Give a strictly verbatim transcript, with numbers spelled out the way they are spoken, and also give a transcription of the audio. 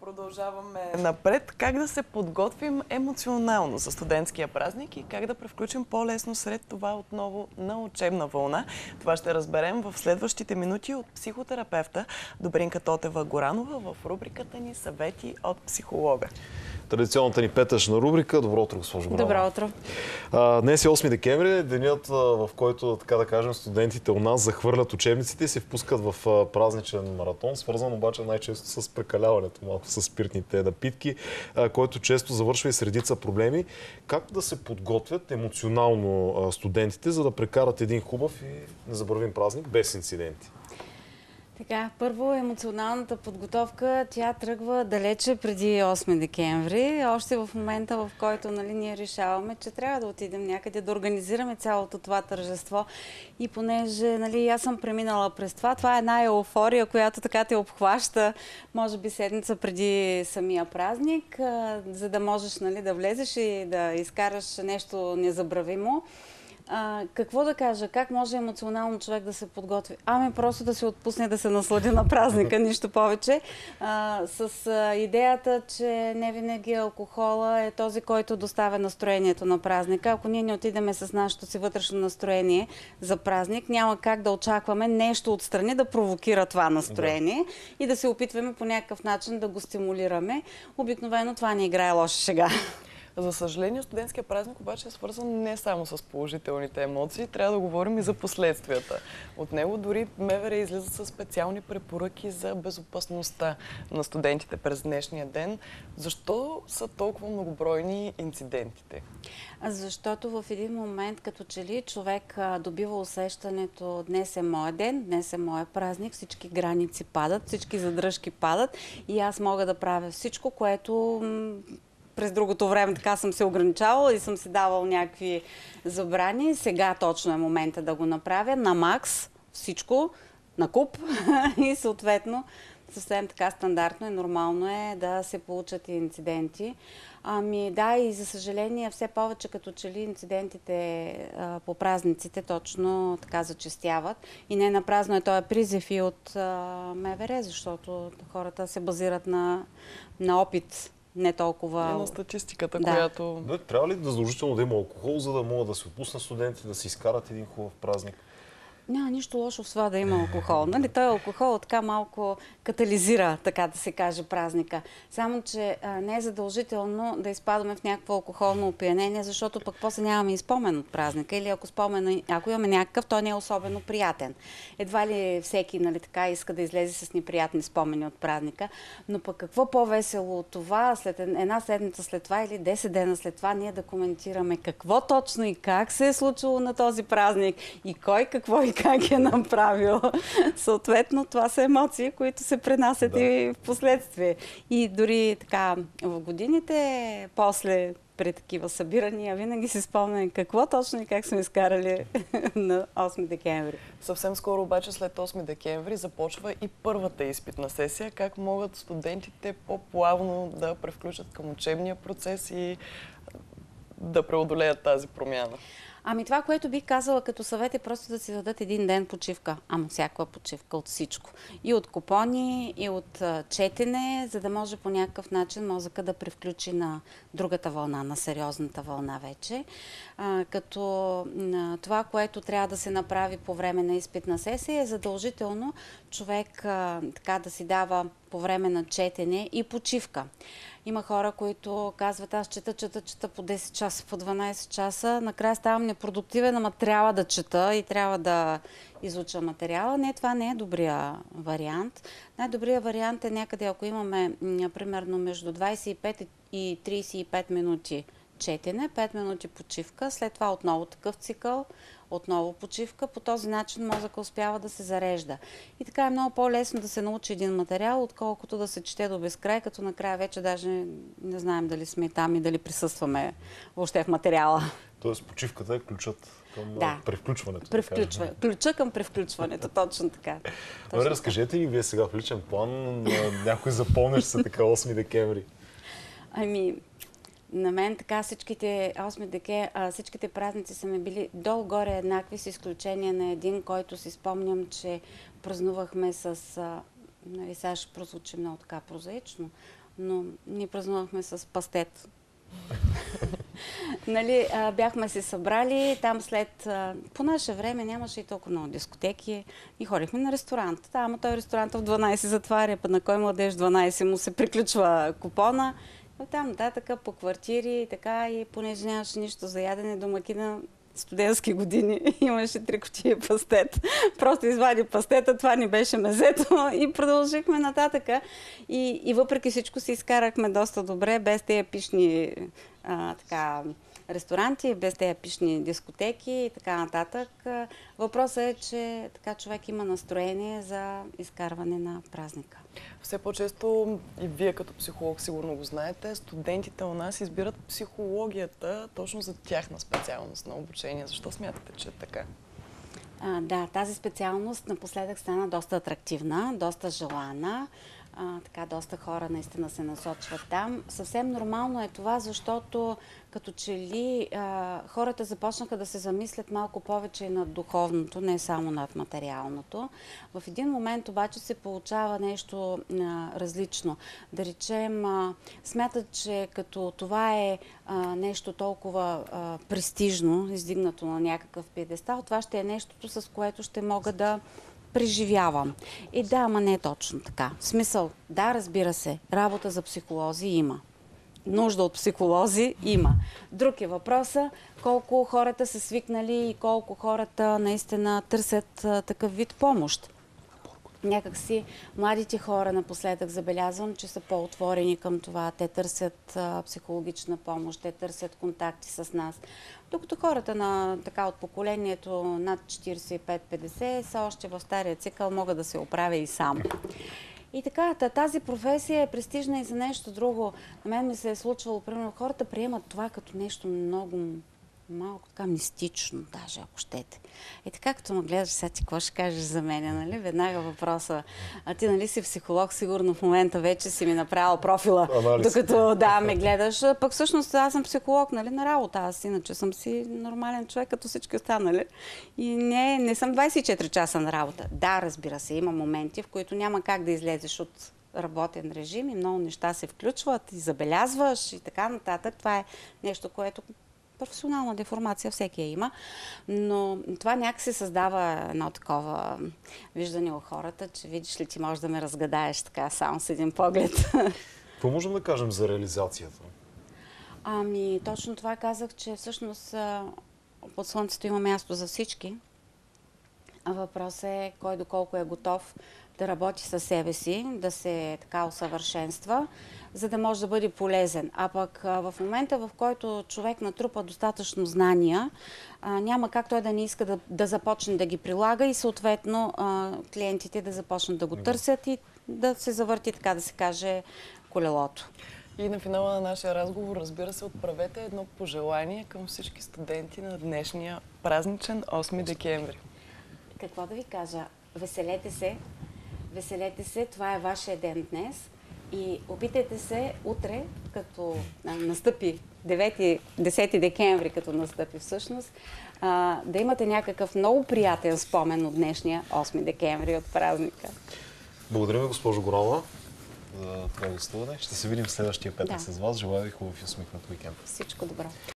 Продължаваме напред. Как да се подготвим емоционално за студентския празник и как да превключим по-лесно след това отново на учебна вълна. Това ще разберем в следващите минути от психотерапевта Добринка Тотева-Горанова в рубриката ни "Съвети от психолога". Традиционната ни петъчна рубрика. Добро утро, госпожо Горанова. Добро утро. А, днес е осми декември, денят, в който, така да кажем, студентите у нас захвърлят учебниците и се впускат в празничен маратон, свързан обаче най-често с прекаляването, малко с спиртните напитки, който често завършва и с редица проблеми. Как да се подготвят емоционално студентите, за да прекарат един хубав и незабравим празник без инциденти? Така, първо емоционалната подготовка, тя тръгва далече преди осми декември, още в момента, в който, нали, ние решаваме, че трябва да отидем някъде, да организираме цялото това тържество. И понеже, нали, аз съм преминала през това, това е една еуфория, която така те обхваща, може би седмица преди самия празник, а, за да можеш, нали, да влезеш и да изкараш нещо незабравимо. А, какво да кажа? Как може емоционално човек да се подготви? Ами просто да се отпусне, да се наслади на празника, нищо повече. А, с а, идеята, че не винаги алкохола е този, който доставя настроението на празника. Ако ние не отидеме с нашето си вътрешно настроение за празник, няма как да очакваме нещо отстрани да провокира това настроение, да, и да се опитваме по някакъв начин да го стимулираме. Обикновено това не играе лоша шега. За съжаление, студентския празник обаче е свързан не само с положителните емоции, трябва да говорим и за последствията. От него дори МВР излизат със специални препоръки за безопасността на студентите през днешния ден. Защо са толкова многобройни инцидентите? Защото в един момент, като че ли човек добива усещането: днес е моя ден, днес е моя празник, всички граници падат, всички задръжки падат и аз мога да правя всичко, което през другото време така съм се ограничавала и съм си давал някакви забрани. Сега точно е момента да го направя на макс, всичко, на куп и съответно съвсем така стандартно и нормално е да се получат инциденти. Ами да, и за съжаление все повече като че ли инцидентите а, по празниците точно така зачестяват. И не напразно е този призив и от а, МВР, защото хората се базират на, на опит. Не толкова... И на статистиката, да, която... Да, трябва ли да задължително да има алкохол, за да могат да се отпуснат студентите, да си изкарат един хубав празник? Няма нищо лошо в това да има алкохол. Нали? Той алкохол така малко катализира, така да се каже, празника. Само, че а, не е задължително да изпадаме в някакво алкохолно опиянение, защото пък после нямаме и спомен от празника. Или ако, спомен, ако имаме някакъв, той не е особено приятен. Едва ли всеки, нали, така иска да излезе с неприятни спомени от празника. Но пък какво по-весело от това, след една седмица след това или десет дена след това, ние да коментираме какво точно и как се е случило на този празник и кой какво и как е направил. Съответно, това са емоции, които се пренасят, да, и в последствие. И дори така в годините, после при такива събирания, винаги си спомням какво точно и как сме изкарали на осми декември. Съвсем скоро обаче, след осми декември, започва и първата изпитна сесия. Как могат студентите по-плавно да превключат към учебния процес и да преодолеят тази промяна? Ами това, което бих казала като съвет, е просто да си дадат един ден почивка. Ама всякаква почивка от всичко. И от купони, и от а, четене, за да може по някакъв начин мозъка да превключи на другата вълна, на сериозната вълна вече. А, като а, това, което трябва да се направи по време на изпитна сесия, е задължително човек а, така да си дава по време на четене и почивка. Има хора, които казват: аз чета, чета, чета по десет часа, по дванайсет часа, накрая ставам непродуктивен, ама трябва да чета и трябва да изуча материала. Не, това не е добрия вариант. Най-добрият вариант е някъде, ако имаме примерно между двайсет и пет и трийсет и пет минути четене, пет минути почивка, след това отново такъв цикъл, отново почивка. По този начин мозъка успява да се зарежда. И така е много по-лесно да се научи един материал, отколкото да се чете до безкрай, като накрая вече даже не знаем дали сме там и дали присъстваме въобще в материала. Тоест почивката е ключът към, да, превключването. Превключва. Ключа към превключването, точно така. Добре, разкажете ни вие сега в личен план, някой запомняш се така осми декември? Ами... На мен така всичките осми декември, всичките празници са ми били долу-горе еднакви, с изключение на един, който си спомням, че празнувахме с... Нали, сега ще прозвучи много така прозаично. но ние празнувахме с пастет. Нали, а, бяхме се събрали, там след... А, по наше време нямаше и толкова много дискотеки и ходихме на ресторант. Да, ама той ресторант в дванайсет затваря, път на кой младеж дванайсет му се приключва купона. И там нататък по квартири и така, и понеже нямаше нищо за ядене, домакина студентски години имаше три кутии пастет. Просто извади пастета, това ни беше мезето и продължихме нататъка. И, и въпреки всичко си изкарахме доста добре, без тези пишни а, така, ресторанти, без тези пишни дискотеки и така нататък. Въпросът е, че така човек има настроение за изкарване на празника. Все по-често, и вие като психолог сигурно го знаете, студентите у нас избират психологията точно за тяхна специалност на обучение. Защо смятате, че е така? А, да, тази специалност напоследък стана доста атрактивна, доста желана. А, така, доста хора наистина се насочват там. Съвсем нормално е това, защото като че ли а, хората започнаха да се замислят малко повече над духовното, не само над материалното. В един момент обаче се получава нещо а, различно. Да речем, а, смятат, че като това е а, нещо толкова а, престижно, издигнато на някакъв пиедестал, това ще е нещото, с което ще мога да преживявам. И да, ама не е точно така. В смисъл, да, разбира се, работа за психолози има. Нужда от психолози има. Друг е въпроса колко хората са свикнали и колко хората наистина търсят а, такъв вид помощ. Някак си младите хора напоследък забелязвам, че са по-отворени към това. Те търсят а, психологична помощ, те търсят контакти с нас. Докато хората на, така, от поколението над четирийсет и пет петдесет са още в стария цикъл, могат да се оправя и сам. И така, тази професия е престижна и за нещо друго. На мен ми се е случвало, примерно, хората приемат това като нещо много малко така мистично, даже ако щете. И така, като ме гледаш, сега ти какво ще кажеш за мен, нали? Веднага въпроса. А ти, нали си психолог, сигурно в момента вече си ми направил профила, анализ. Докато да, ме гледаш. Пък всъщност аз съм психолог, нали, на работа. Аз иначе съм си нормален човек, като всички останали. И не, не съм двайсет и четири часа на работа. Да, разбира се, има моменти, в които няма как да излезеш от работен режим и много неща се включват и забелязваш и така нататък. Това е нещо, което професионална деформация всеки я има, но това някак се създава едно такова виждане у хората, че видиш ли, ти можеш да ме разгадаеш така само с един поглед. Какво можем да кажем за реализацията? Ами, точно това казах, че всъщност под слънцето има място за всички. А въпросът е кой доколко е готов да работи със себе си, да се така усъвършенства, за да може да бъде полезен. А пък в момента, в който човек натрупа достатъчно знания, няма как той да не иска да, да започне да ги прилага и съответно клиентите да започнат да го търсят и да се завърти, така да се каже, колелото. И на финала на нашия разговор, разбира се, отправете едно пожелание към всички студенти на днешния празничен осми декември. Какво да ви кажа? Веселете се, веселете се, това е вашия ден днес и опитайте се утре, като настъпи девети-десети декември, като настъпи всъщност, а, да имате някакъв много приятен спомен от днешния осми декември, от празника. Благодаря ви, госпожо Горанова, за това гостуване. Ще се видим следващия петък Да. с вас. Желая ви хубав и усмихнат уикенд. Всичко добро.